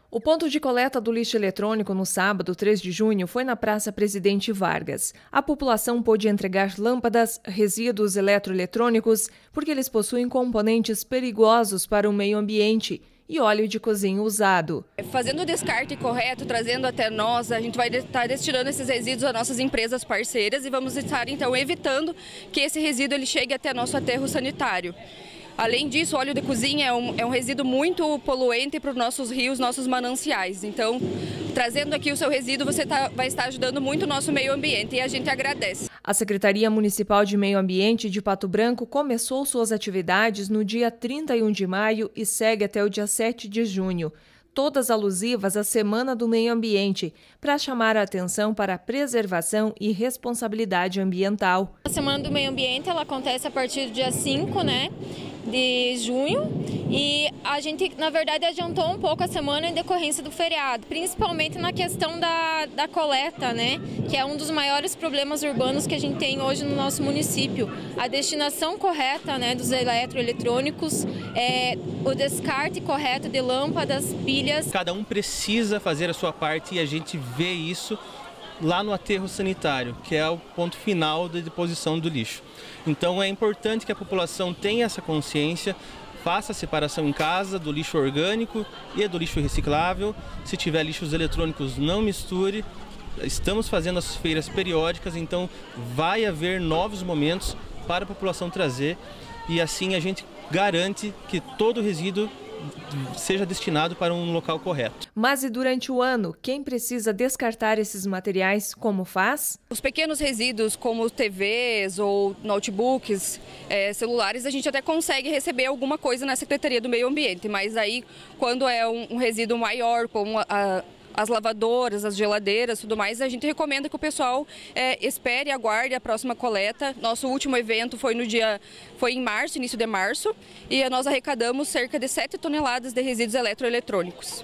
O ponto de coleta do lixo eletrônico no sábado, 3 de junho, foi na Praça Presidente Vargas. A população pôde entregar lâmpadas, resíduos eletroeletrônicos, porque eles possuem componentes perigosos para o meio ambiente, e óleo de cozinha usado. Fazendo o descarte correto, trazendo até nós, a gente vai estar destinando esses resíduos às nossas empresas parceiras e vamos estar, então, evitando que esse resíduo ele chegue até nosso aterro sanitário. Além disso, o óleo de cozinha é um resíduo muito poluente para os nossos rios, nossos mananciais. Então, trazendo aqui o seu resíduo, você vai estar ajudando muito o nosso meio ambiente e a gente agradece. A Secretaria Municipal de Meio Ambiente de Pato Branco começou suas atividades no dia 31 de maio e segue até o dia 7 de junho. Todas alusivas à Semana do Meio Ambiente, para chamar a atenção para a preservação e responsabilidade ambiental. A Semana do Meio Ambiente ela acontece a partir do dia 5, de junho, e a gente, na verdade, adiantou um pouco a semana em decorrência do feriado, principalmente na questão da coleta, que é um dos maiores problemas urbanos que a gente tem hoje no nosso município. A destinação correta dos eletroeletrônicos, o descarte correto de lâmpadas, pilhas. Cada um precisa fazer a sua parte e a gente vê isso lá no aterro sanitário, que é o ponto final da deposição do lixo. Então é importante que a população tenha essa consciência, faça a separação em casa do lixo orgânico e do lixo reciclável. Se tiver lixos eletrônicos, não misture. Estamos fazendo as feiras periódicas, então vai haver novos momentos para a população trazer e assim a gente garante que todo resíduo seja destinado para um local correto. Mas e durante o ano, quem precisa descartar esses materiais, como faz? Os pequenos resíduos, como TVs ou notebooks, celulares, a gente até consegue receber alguma coisa na Secretaria do Meio Ambiente, mas aí quando é um resíduo maior, como as lavadoras, as geladeiras, tudo mais, a gente recomenda que o pessoal espere e aguarde a próxima coleta. Nosso último evento foi em março, início de março, e nós arrecadamos cerca de 7 toneladas de resíduos eletroeletrônicos.